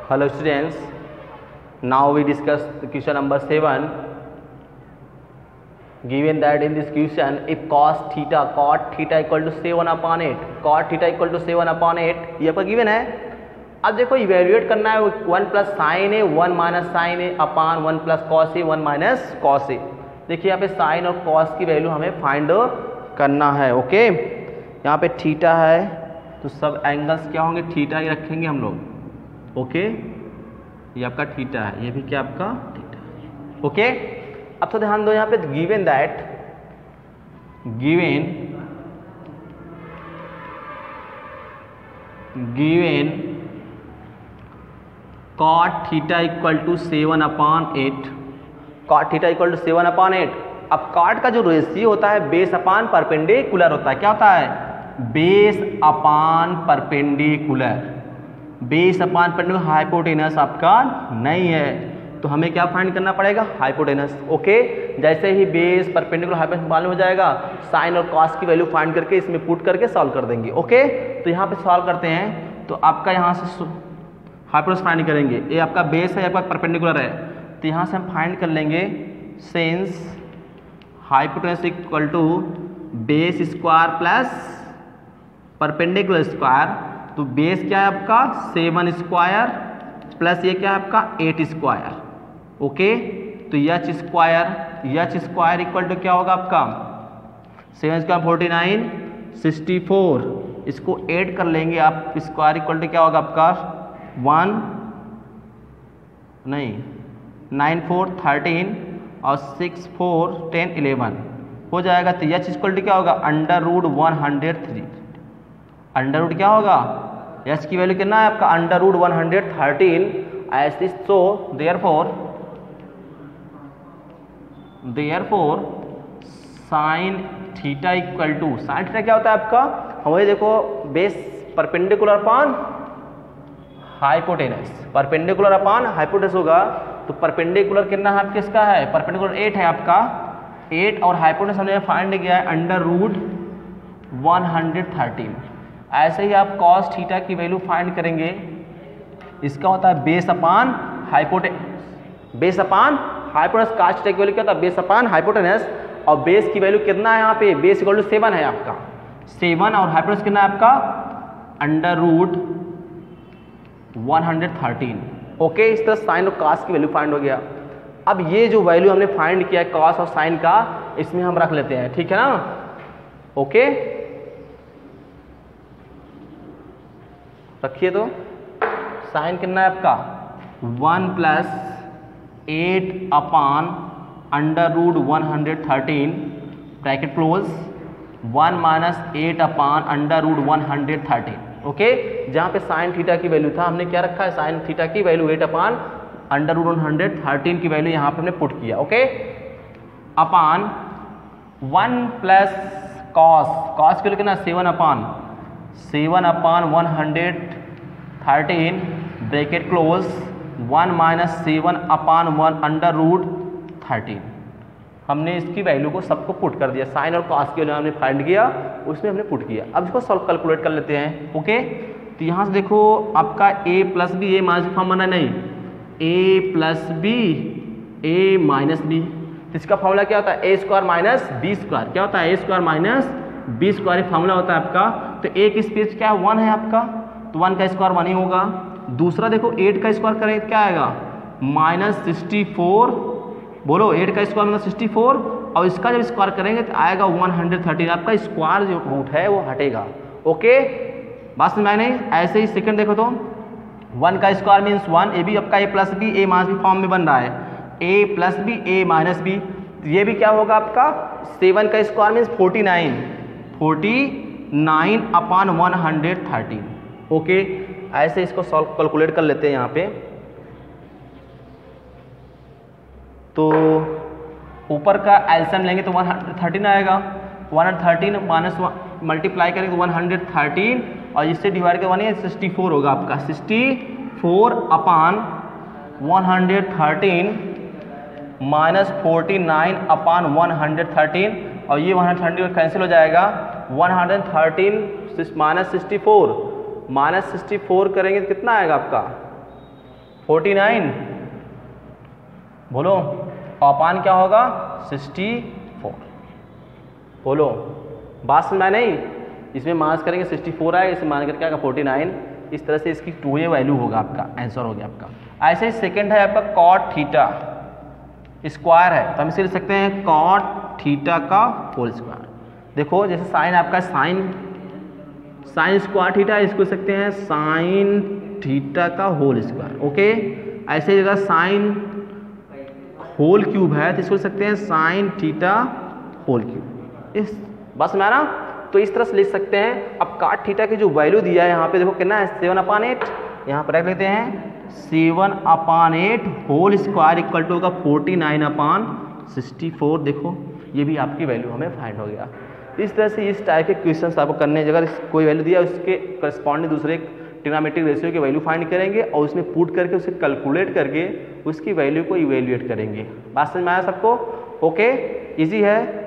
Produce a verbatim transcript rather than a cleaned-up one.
Hello students, now we discuss the question number seven. Given that in this question, if cos theta cot theta equal to seven upon eight, cot theta equal to seven upon eight, ये आपका given है. अब देखो evaluate करना है one plus sine A one minus sine A upon one plus cos A one minus cos A. देखिए यहाँ पे साइन और कॉस की वैल्यू हमें फाइंड करना है. ओके, यहाँ पे थीटा है तो सब एंगल्स क्या होंगे, थीटा ही रखेंगे हम लोग. ओके, ये आपका थीटा है, ये भी क्या आपका थीटा. ओके, अब तो ध्यान दो यहाँ पे given that given given cot theta equal to seven upon eight, cot theta equal to seven upon eight. अब cot का जो रेशियो होता है बेस अपान परपेंडिकुलर होता है. क्या होता है, base upon perpendicular. Base upon perpendicular hypotenuse आपका नहीं है, तो हमें क्या फाइंड करना पड़ेगा, हाइपोटेनस. ओके, जैसे ही बेस परपेंडिकुलर हाइपोटेनस मालूम हो जाएगा, साइन और कॉस की वैल्यू फाइंड करके इसमें पुट करके सॉल्व कर देंगे. ओके, तो यहाँ पे सॉल्व करते हैं. तो आपका यहाँ से हाइपोटेनस फाइंड करेंगे. ये आपका बेस है, आपका परपेंडिकुलर है, तो यहाँ से हम फाइंड कर लेंगे since hypotenuse equal to base square plus perpendicular square. तो बेस क्या है आपका सेवन स्क्वायर प्लस ये क्या है आपका एट स्क्वायर. ओके, तो H square H square equal to क्या होगा आपका seven square forty nine sixty four. इसको ऐड कर लेंगे आप, स्क्वायर इक्वल टू क्या होगा आपका वन नहीं नाइन फोर थर्टीन और सिक्स फोर टेन इलेवन हो जाएगा. तो एच इक्वल टू क्या होगा under root one hundred three. Under root क्या होगा, एच की वैल्यू कितना है आपका under root one hundred thirteen. ऐसे so therefore therefore sine theta equal to, sine theta क्या होता है आपका, हमें देखो base perpendicular upon hypotenuse, perpendicular upon hypotenuse होगा. तो परपेंडिकुलर कितना है आपके, इसका है परपेंडिकुलर एट है आपका, एट और हाइपोटेनस हमने फाइंड किया है under root one hundred thirteen. ऐसे ही आप कॉस थीटा की वैल्यू फाइंड करेंगे. इसका होता है base upon hypotenuse, base upon hypotenuse. Cos theta की वैल्यू क्या होता है, बेस अपान हाइपोटेनस. और बेस की वैल्यू कितना है यहाँ पे, बेस इक्वल टू सेवन है आपका, सेवन और हाइपोटेनस कितना है आपका under root one hundred thirteen. Okay, इस तरह साइन और कॉस की वैल्यू फाइंड हो गया. अब ये जो वैल्यू हमने फाइंड किया है कॉस और साइन का, इसमें हम रख लेते हैं. ठीक है ना. ओके, रखिए. तो साइन कितना है आपका one plus eight upon under root one hundred thirteen bracket close, one minus eight upon under root one hundred thirteen. Okay, जहाँ पे साइन थीटा की वैल्यू था हमने क्या रखा है, साइन थीटा की value eight upon under root one hundred thirteen की वैल्यू यहाँ पे हमने पुट किया. Okay, upon one plus cos, cos की वैल्यू कितना seven upon seven upon one hundred thirteen bracket close, one minus seven upon one under root thirteen. हमने इसकी value को सबको पुट कर दिया. साइन और कॉस की वैल्यू हमने फाइंड किया, उसमें हमने पुट किया. अब इसको सॉल्व कैलकुलेट कर लेते हैं. ओके, तो यहाँ से देखो आपका a plus B A minus form बना नहीं, a plus B A minus B. इसका फॉर्मूला क्या होता है, A square minus B square. क्या होता है, A square minus B square formula होता है आपका. तो ए की स्पेस क्या है, वन है आपका, तो वन का स्क्वायर वन ही होगा. दूसरा देखो एट का स्क्वायर करें क्या आएगा माइनस सिक्सटी फोर. बोलो एट का स्क्वायर मतलब सिक्सटी फोर, और इसका जब स्क्वायर करेंगे तो आएगा वन हंड्रेड थर्टीन. आपका स्क्वायर जो रूट है वो हटेगा. ओके, बस मैंने ऐसे ही सेकंड देखो तो वन का स्क्वायर मीन्स वन, ए भी आपका A plus B A minus B form में बन रहा है, A plus B A minus B. ये भी क्या होगा आपका सेवन का square means forty nine forty nine upon one hundred thirteen. Okay, ऐसे इसको सॉल्व कैलकुलेट कर लेते हैं यहाँ पे. तो ऊपर का एलसीएम लेंगे तो वन हंड्रेड थर्टीन आएगा, one hundred thirteen minus multiply करेंगे तो वन हंड्रेड थर्टीन, और इससे डिवाइड कर वन है सिक्सटी फोर होगा आपका, sixty four upon one hundred thirteen minus forty nine upon one hundred thirteen. और ये वन हंड्रेड थर्टीन कैंसिल हो जाएगा, one hundred thirteen minus sixty four minus sixty four करेंगे तो कितना आएगा आपका फोर्टी नाइन, बोलो अपान क्या होगा सिक्सटी फोर, बोलो बात समझ में नहीं, इसमें माइनस करेंगे सिक्सटी फोर आएगा, इसे मान करके आएगा फोर्टी नाइन, इस तरह से इसकी टू ए वैल्यू होगा, आपका आंसर हो गया आपका। ऐसे ही सेकंड है आपका कॉट थीटा स्क्वायर है, तो हम इसे लिख सकते हैं कॉट थीटा का होल स्क्वायर। देखो जैसे साइन आपका साइन साइन स्क्वायर थीटा, इसको लिख सकते हैं साइन थीटा का होल स्क्वायर, ओके। ऐसे जगह साइन होल क्यूब है तो इसको लिख सकते हैं साइन थीटा होल क्यूब, इस बस में ना, तो इस तरह से लिख सकते हैं। अब काट थीटा की जो वैल्यू दिया है यहाँ पे देखो कितना है सेवन अपान एट, यहाँ पर रख लेते हैं seven upon eight whole square equal to होगा forty nine upon sixty four. देखो ये भी आपकी वैल्यू हमें फाइंड हो गया। इस तरह से इस टाइप के क्वेश्चन आपको करने अगर कोई वैल्यू दिया उसके करस्पॉन्डिंग दूसरे ट्रिग्नोमेट्रिक रेशियो की वैल्यू फाइंड करेंगे और उसमें पुट करके उसे कैलकुलेट करके उसकी वैल्यू को इवेल्युएट करेंगे। बात समझ में आया सबको? ओके, इजी है।